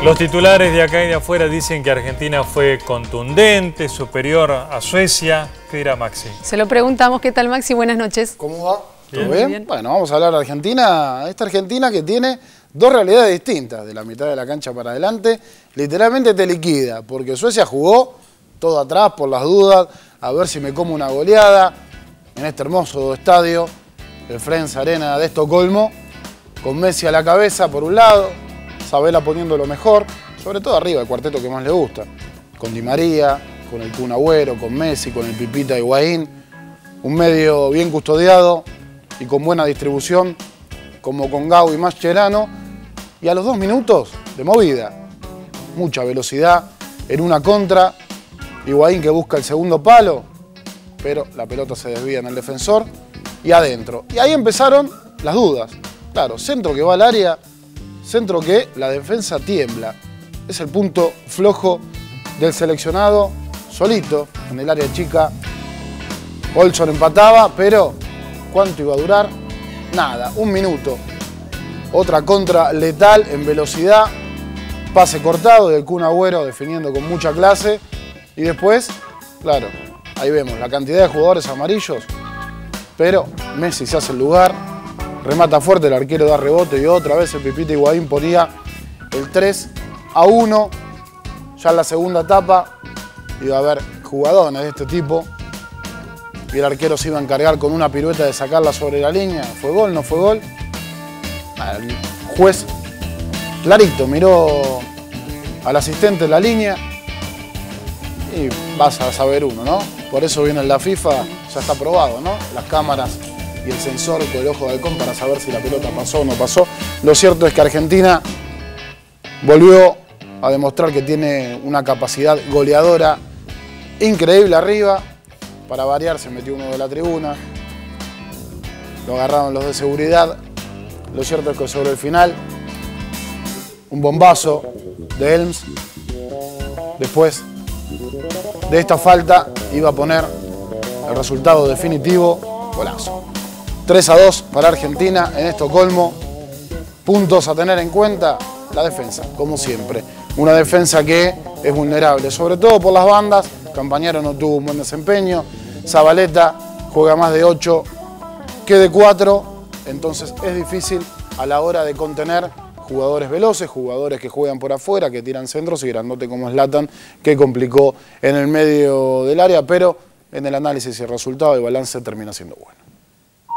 Los titulares de acá y de afuera dicen que Argentina fue contundente, superior a Suecia. ¿Qué dirá Maxi? Se lo preguntamos. ¿Qué tal, Maxi? Buenas noches. ¿Cómo va? Bien. ¿Todo bien? Bien. Bueno, vamos a hablar de Argentina. Esta Argentina que tiene dos realidades distintas. De la mitad de la cancha para adelante, literalmente te liquida. Porque Suecia jugó todo atrás por las dudas, a ver si me como una goleada en este hermoso estadio, el Friends Arena de Estocolmo, con Messi a la cabeza por un lado, Sabela poniendo lo mejor, sobre todo arriba, el cuarteto que más le gusta, con Di María, con el Kun Agüero, con Messi, con el Pipita Higuaín, un medio bien custodiado y con buena distribución, como con Gau y Mascherano, y a los 2 minutos de movida, mucha velocidad, en una contra, Higuaín que busca el segundo palo, pero la pelota se desvía en el defensor y adentro. Y ahí empezaron las dudas. Claro, centro que va al área, centro que la defensa tiembla. Es el punto flojo del seleccionado, solito, en el área chica. Olson empataba, pero ¿cuánto iba a durar? Nada, 1 minuto. Otra contra letal en velocidad, pase cortado del Kun Agüero definiendo con mucha clase. Y después, claro, ahí vemos la cantidad de jugadores amarillos, pero Messi se hace el lugar, remata fuerte, el arquero da rebote y otra vez el Pipita Higuaín ponía el 3-1. Ya en la segunda etapa iba a haber jugadores de este tipo y el arquero se iba a encargar con una pirueta de sacarla sobre la línea. ¿Fue gol? ¿No fue gol? El juez clarito miró al asistente en la línea y vas a saber uno, ¿no? Por eso viene en la FIFA, ya está probado, ¿no? Las cámaras y el sensor con el ojo de halcón para saber si la pelota pasó o no pasó. Lo cierto es que Argentina volvió a demostrar que tiene una capacidad goleadora increíble arriba. Para variar se metió uno de la tribuna, lo agarraron los de seguridad. Lo cierto es que sobre el final, un bombazo de Helms. Después de esta falta iba a poner el resultado definitivo, golazo. 3-2 para Argentina en Estocolmo. Puntos a tener en cuenta, la defensa, como siempre. Una defensa que es vulnerable, sobre todo por las bandas. Campañaro no tuvo un buen desempeño. Zabaleta juega más de 8 que de 4. Entonces es difícil a la hora de contener jugadores veloces, jugadores que juegan por afuera, que tiran centros y grandote como Zlatan, que complicó en el medio del área, pero en el análisis y el resultado, el balance termina siendo bueno.